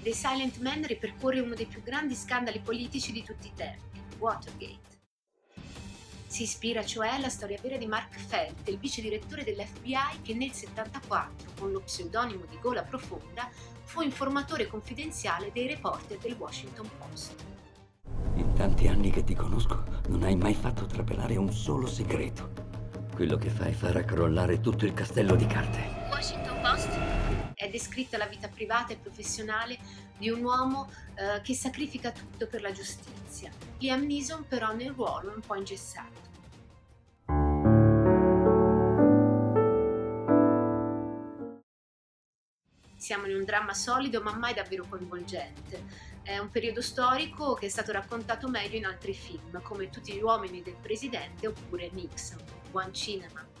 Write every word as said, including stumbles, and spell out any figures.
The Silent Man ripercorre uno dei più grandi scandali politici di tutti i tempi, Watergate. Si ispira cioè alla storia vera di Mark Felt, il vice direttore dell'F B I che nel settantaquattro, con lo pseudonimo di Gola Profonda, fu informatore confidenziale dei reporter del Washington Post. In tanti anni che ti conosco, non hai mai fatto trapelare un solo segreto. Quello che fai farà crollare tutto il castello di carte. Washington Post è descritta la vita privata e professionale di un uomo eh, che sacrifica tutto per la giustizia. Liam Neeson però nel ruolo è un po' ingessato. Siamo in un dramma solido ma mai davvero coinvolgente. È un periodo storico che è stato raccontato meglio in altri film, come Tutti gli uomini del presidente oppure Nixon, One Cinema.